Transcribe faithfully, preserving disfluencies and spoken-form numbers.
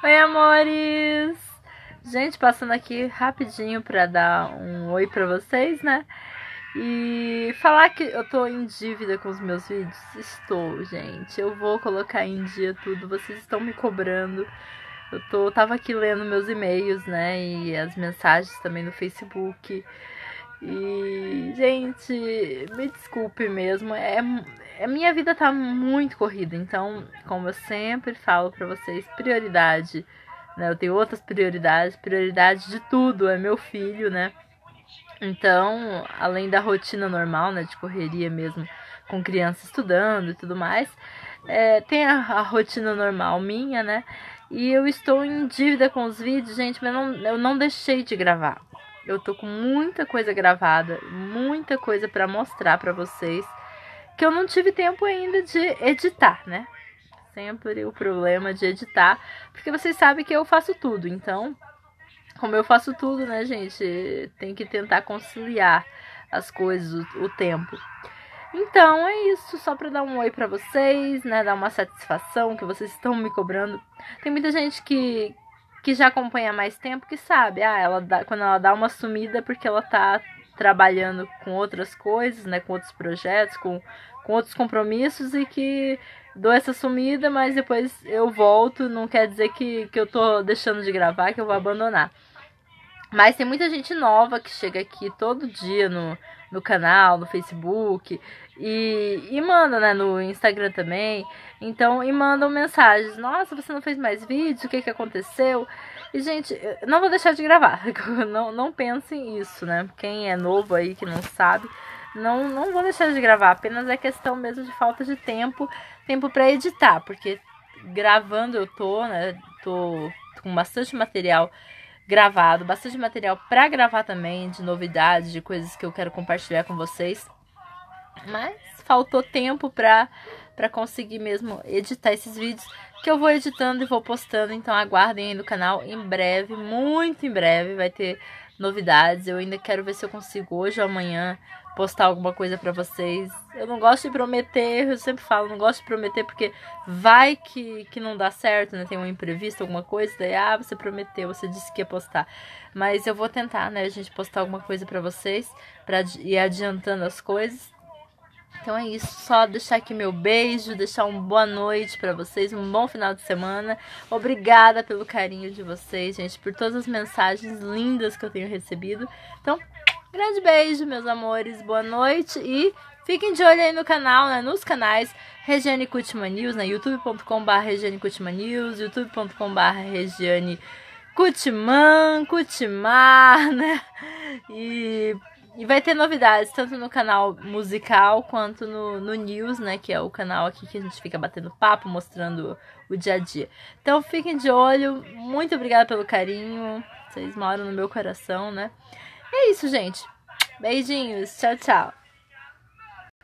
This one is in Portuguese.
Oi, amores! Gente, passando aqui rapidinho pra dar um oi pra vocês, né? E falar que eu tô em dívida com os meus vídeos. Estou, gente. Eu vou colocar em dia tudo. Vocês estão me cobrando. Eu tô, tava aqui lendo meus e-mails, né? E as mensagens também no Facebook. E, gente, me desculpe mesmo. É, a minha vida tá muito corrida. Então, como eu sempre falo pra vocês, prioridade, né? Eu tenho outras prioridades. Prioridade de tudo é meu filho, né? Então, além da rotina normal, né, de correria mesmo, com criança estudando e tudo mais, é, tem a, a rotina normal minha, né? E eu estou em dívida com os vídeos, gente, mas não, eu não deixei de gravar. Eu tô com muita coisa gravada, muita coisa para mostrar para vocês, que eu não tive tempo ainda de editar, né? Sempre o problema de editar, porque vocês sabem que eu faço tudo, então... Como eu faço tudo, né, gente? Tem que tentar conciliar as coisas, o, o tempo. Então é isso, só pra dar um oi pra vocês, né? Dar uma satisfação que vocês estão me cobrando. Tem muita gente que, que já acompanha há mais tempo que sabe, ah, ela dá, quando ela dá uma sumida é porque ela tá trabalhando com outras coisas, né? Com outros projetos, com, com outros compromissos e que dou essa sumida, mas depois eu volto. Não quer dizer que, que eu tô deixando de gravar, que eu vou abandonar. Mas tem muita gente nova que chega aqui todo dia no, no canal, no Facebook e, e manda, né, no Instagram também. Então, e mandam mensagens. Nossa, você não fez mais vídeo? O que que aconteceu? E, gente, eu não vou deixar de gravar. Não, não pensem isso, né? Quem é novo aí, que não sabe, não, não vou deixar de gravar. Apenas é questão mesmo de falta de tempo, tempo pra editar. Porque gravando eu tô, né, tô com bastante material gravado, bastante material para gravar também, de novidades, de coisas que eu quero compartilhar com vocês. Mas faltou tempo para para conseguir mesmo editar esses vídeos, que eu vou editando e vou postando, então aguardem aí no canal em breve, muito em breve vai ter novidades. Eu ainda quero ver se eu consigo hoje ou amanhã postar alguma coisa pra vocês. Eu não gosto de prometer, eu sempre falo, não gosto de prometer porque vai que, que não dá certo, né? Tem um imprevisto, alguma coisa, daí, ah, você prometeu, você disse que ia postar. Mas eu vou tentar, né, a gente postar alguma coisa pra vocês, pra ir adiantando as coisas. Então é isso, só deixar aqui meu beijo, deixar uma boa noite pra vocês, um bom final de semana. Obrigada pelo carinho de vocês, gente, por todas as mensagens lindas que eu tenho recebido. Então, grande beijo, meus amores, boa noite e fiquem de olho aí no canal, né, nos canais Regiane Kutman News, né, youtube ponto com barra Regiane Kutman News, youtube ponto com barra Regiane Kutman, Kutmar, né, e... E vai ter novidades, tanto no canal musical quanto no, no News, né? Que é o canal aqui que a gente fica batendo papo, mostrando o dia a dia. Então fiquem de olho, muito obrigada pelo carinho, vocês moram no meu coração, né? E é isso, gente. Beijinhos, tchau, tchau.